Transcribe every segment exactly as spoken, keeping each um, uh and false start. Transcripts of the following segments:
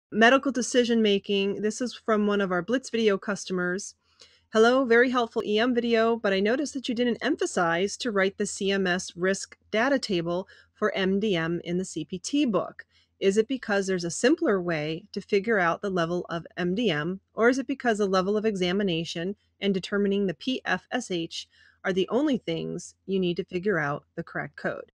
medical decision making. This is from one of our Blitz video customers. Hello, very helpful E M video, but I noticed that you didn't emphasize to write the C M S Risk Data Table for M D M in the C P T book. Is it because there's a simpler way to figure out the level of M D M, or is it because the level of examination and determining the P F S H are the only things you need to figure out the correct code?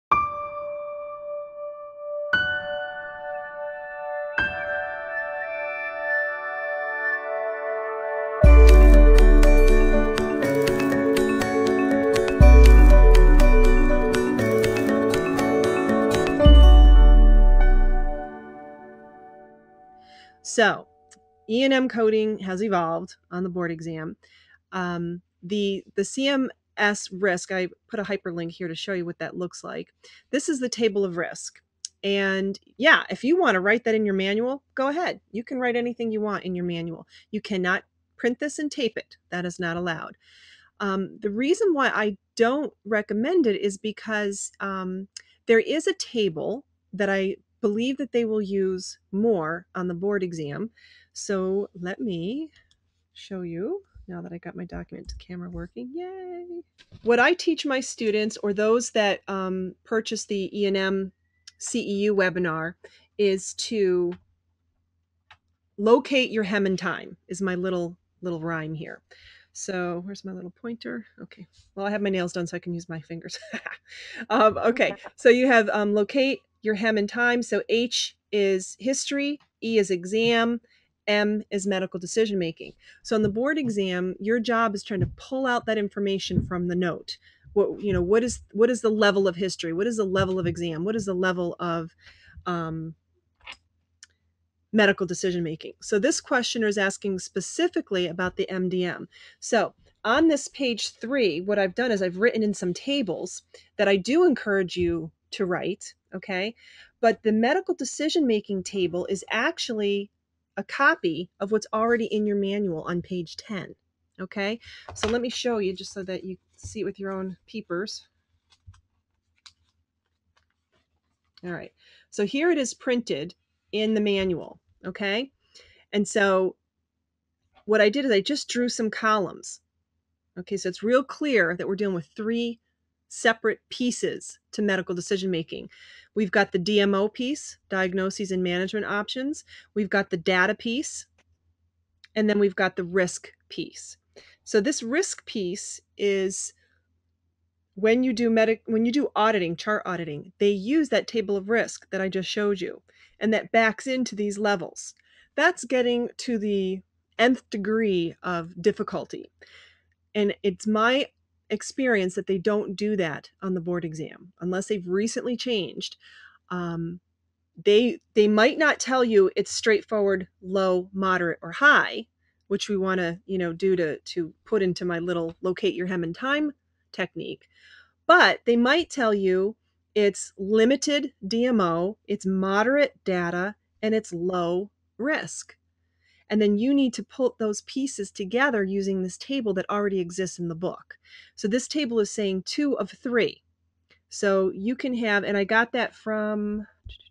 So, E and M coding has evolved on the board exam. Um, the, the C M S risk, I put a hyperlink here to show you what that looks like. This is the table of risk. And yeah, if you want to write that in your manual, go ahead. You can write anything you want in your manual. You cannot print this and tape it. That is not allowed. Um, the reason why I don't recommend it is because um, there is a table that I believe that they will use more on the board exam. So let me show you now that I got my document camera working. Yay! What I teach my students, or those that um, purchase the E and M C E U webinar, is to locate your hem and time, is my little little rhyme here. So where's my little pointer? Okay, well, I have my nails done so I can use my fingers. um, okay, so you have um, locate your hem and time. So H is history, E is exam, M is medical decision making. So on the board exam, your job is trying to pull out that information from the note. What, you know, what is what is the level of history? What is the level of exam? What is the level of um, medical decision making? So this questioner is asking specifically about the M D M. So on this page three, what I've done is I've written in some tables that I do encourage you to write, okay? But the medical decision making table is actually a copy of what's already in your manual on page ten, okay? So let me show you just so that you see it with your own peepers. All right, so here it is printed in the manual, okay? And so what I did is I just drew some columns. Okay, so it's real clear that we're dealing with three separate pieces to medical decision making. We've got the D M O piece, diagnoses and management options. We've got the data piece, and then we've got the risk piece. So this risk piece is when you do medic when you do auditing, chart auditing, they use that table of risk that I just showed you, and that backs into these levels. That's getting to the nth degree of difficulty. And it's my experience that they don't do that on the board exam unless they've recently changed. Um, they they might not tell you it's straightforward, low, moderate, or high, which we want to you know do to to put into my little locate your hem and time technique. But they might tell you it's limited D M O, it's moderate data, and it's low risk. And then you need to put those pieces together using this table that already exists in the book. So this table is saying two of three. So you can have, and I got that from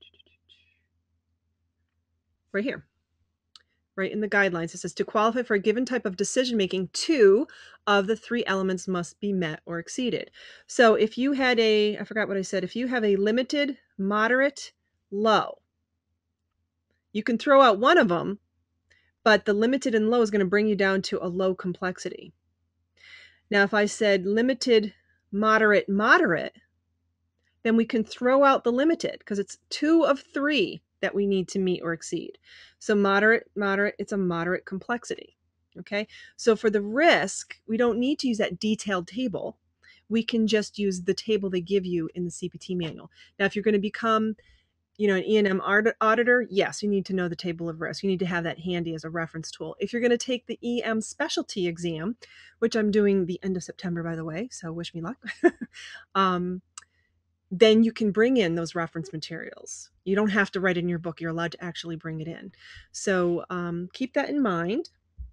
right here, right in the guidelines. It says to qualify for a given type of decision making, two of the three elements must be met or exceeded. So if you had a, I forgot what I said, if you have a limited, moderate, low, you can throw out one of them, but the limited and low is going to bring you down to a low complexity. Now, if I said limited, moderate, moderate, then we can throw out the limited because it's two of three that we need to meet or exceed. So moderate, moderate, it's a moderate complexity. Okay. So for the risk, we don't need to use that detailed table. We can just use the table they give you in the C P T manual. Now, if you're going to become you know, an E and M auditor, yes, you need to know the table of risk. You need to have that handy as a reference tool. If you're going to take the E M specialty exam, which I'm doing the end of September, by the way, so wish me luck, um, then you can bring in those reference materials. You don't have to write in your book. You're allowed to actually bring it in. So um, keep that in mind.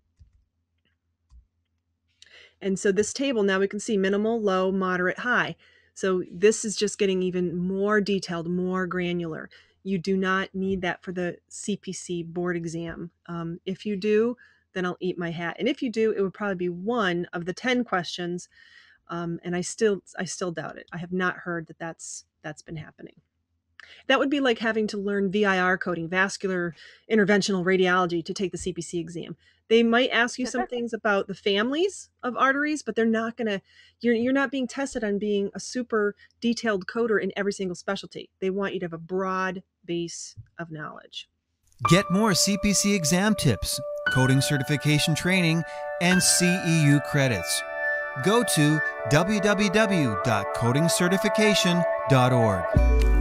And so this table, now we can see minimal, low, moderate, high. So this is just getting even more detailed, more granular. You do not need that for the C P C board exam. Um, if you do, then I'll eat my hat. And if you do, it would probably be one of the ten questions. Um, and I still, I still doubt it. I have not heard that that's, that's been happening. That would be like having to learn V I R coding, vascular interventional radiology, to take the C P C exam. They might ask you some things about the families of arteries, but they're not going to, you're, you're not being tested on being a super detailed coder in every single specialty. They want you to have a broad base of knowledge. Get more C P C exam tips, coding certification training, and C E U credits. Go to w w w dot coding certification dot org.